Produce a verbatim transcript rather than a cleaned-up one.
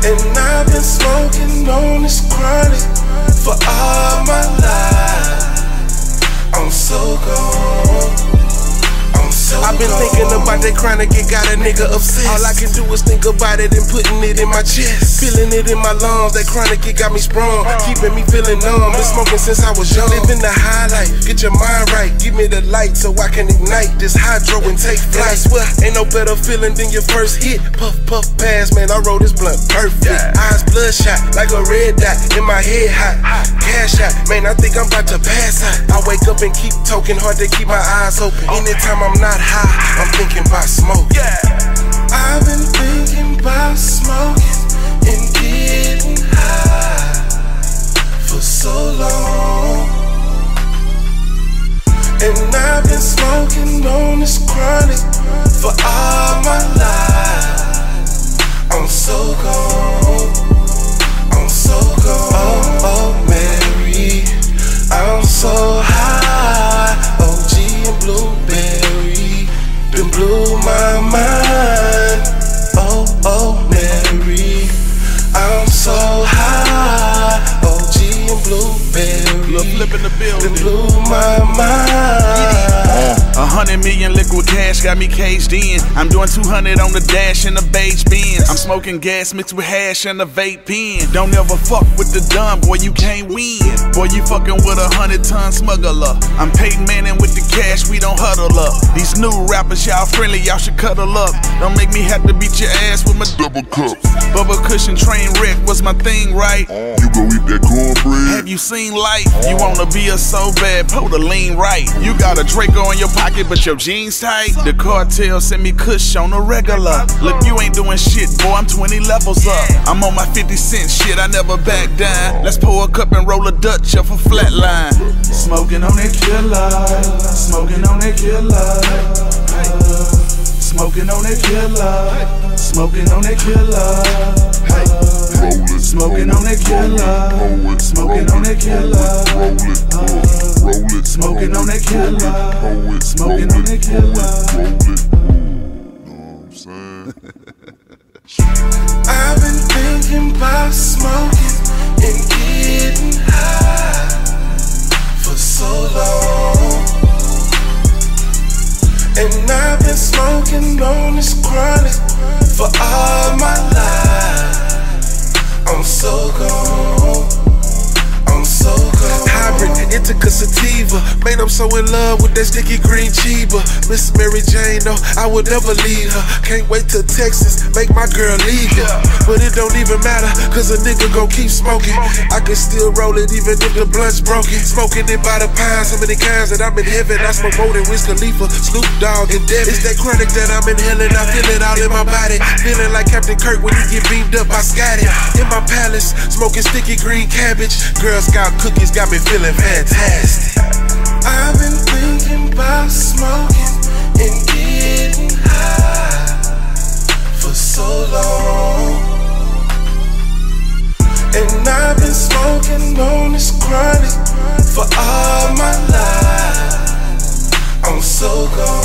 And I've been smoking on this chronic for all my life. I'm so gone. I've been thinking about that chronic, it got a nigga obsessed. All I can do is think about it and putting it in my chest. Feeling it in my lungs, that chronic, it got me sprung. Keeping me feeling numb, been smoking since I was young. Living the high life, get your mind right. Give me the light so I can ignite this hydro and take flight. I swear, ain't no better feeling than your first hit. Puff, puff, pass, man, I roll this blunt perfect. Eyes bloodshot, like a red dot, in my head hot. Cash out, man, I think I'm about to pass out. I wake up and keep talking hard to keep my eyes open. Anytime I'm not high, I'm thinking about smoke. Yeah. I've been thinking about smoking and getting high for so long. And I've been smoking on this chronic for all my life. I'm so gone. I'm so gone. Oh, oh, Mary, I'm so high. O G and blueberry done blew my mind. Oh, oh, Mary, I'm so high. O G and blueberry flipping the building done blew my mind. A hundred million liquid cash got me caged in. I'm doing two hundred on the dash in the beige Benz. I'm smoking gas mixed with hash and a vape pen. Don't ever fuck with the dumb, boy, you can't win. Boy, you fucking with a hundred ton smuggler. I'm Peyton Manning with the cash, we don't huddle up. These new rappers, y'all friendly, y'all should cuddle up. Don't make me have to beat your ass with my double cup. Bubba cushion train wreck was my thing, right? You gon' eat that cornbread? Have you seen life? You wanna be a so bad, pull the lean right. You got a Draco in your pocket, but your jeans tight. The cartel send me kush on the regular. Look, you ain't doing shit, boy, I'm twenty levels up. I'm on my fifty cent shit, I never back down. Let's pour a cup and roll a Dutch up a flatline. Smoking on that killer, smoking on that killer. Smoking on that killer, smoking on that killer. Smoking on that killer, smoking on that killer. Smoking on that killer, smoking on that killer. I've been thinking about smoking and getting high for so long. And I've been smoking on this chronic for all my life. I'm so gone. I'm so gone. Hybrid, indica sativa. Man, I'm so in love with that sticky green chiba. Miss Mary Jane, no, I would never leave her. Can't wait till Texas, make my girl legal. But it don't even matter, cause a nigga gon' keep smoking. I can still roll it even if the blunt's broken. Smoking it by the pound, so many kinds that I'm in heaven. I smoke more than Wiz Khalifa, Snoop Dogg, and Devin. It's that chronic that I'm inhaling, I feel it all in my body. Feeling like Captain Kirk when he get beamed up by Scotty. In my palace, smoking sticky green cabbage. Girl Scout cookies got me feeling fantastic. I've been thinking about smoking and getting high for so long. And I've been smoking on this chronic for all my life. I'm so gone.